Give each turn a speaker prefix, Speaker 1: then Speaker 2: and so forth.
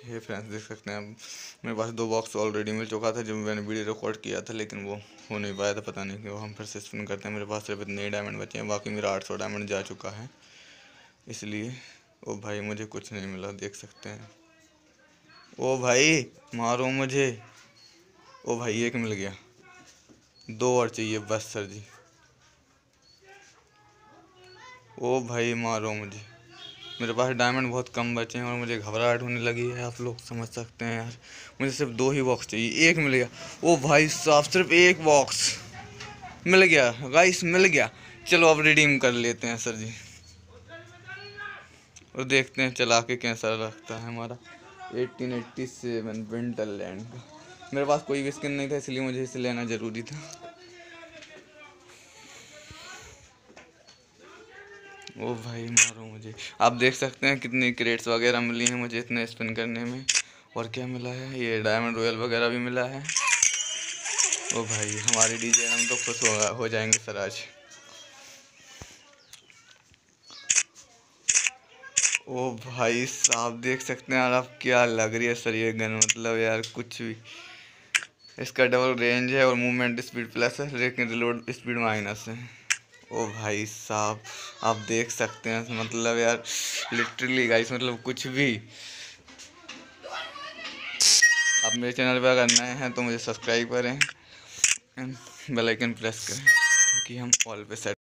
Speaker 1: ये फ्रेंड्स देख सकते हैं आप, मेरे पास 2 बॉक्स ऑलरेडी मिल चुका था जब मैंने वीडियो रिकॉर्ड किया था, लेकिन वो हो नहीं पाया था, पता नहीं क्यों। हम फिर से स्पिन करते हैं। मेरे पास सिर्फ इतने ही डायमंड बचे हैं, बाकी मेरा 800 डायमंड जा चुका है, इसलिए। ओ भाई मुझे कुछ नहीं मिला, देख सकते हैं। ओ भाई मारो मुझे। ओ भाई एक मिल गया, 2 और चाहिए बस सर जी। ओ भाई मारो मुझे। मेरे पास डायमंड बहुत कम बचे हैं और मुझे घबराहट होने लगी है, आप लोग समझ सकते हैं यार। मुझे सिर्फ 2 ही बॉक्स चाहिए, एक मिल गया। ओ भाई साहब सिर्फ 1 बॉक्स मिल गया गाइस, मिल गया। चलो अब रिडीम कर लेते हैं सर जी, और देखते हैं चला के कैसा लगता है हमारा 1887 विंटरलैंड का। मेरे पास कोई भी स्किन नहीं था, इसलिए मुझे इसे लेना ज़रूरी था। ओ भाई मारो मुझे। आप देख सकते हैं कितनी क्रेट्स वगैरह मिली हैं मुझे इतने स्पिन करने में। और क्या मिला है, ये डायमंड रॉयल वगैरह भी मिला है। ओ भाई हमारे डीजे हम तो खुश हो जाएंगे सर आज। ओ भाई साहब देख सकते हैं यार, आप क्या लग रही है सर ये गन, मतलब यार कुछ भी। इसका डबल रेंज है और मूवमेंट स्पीड प्लस है, लेकिन रिलोड स्पीड माइनस है। ओ भाई साहब आप देख सकते हैं, मतलब यार लिटरली गाइस, मतलब कुछ भी। आप मेरे चैनल पर अगर नए हैं तो मुझे सब्सक्राइब करें, बेल आइकन प्रेस करें, ताकि हम ऑल पे सेट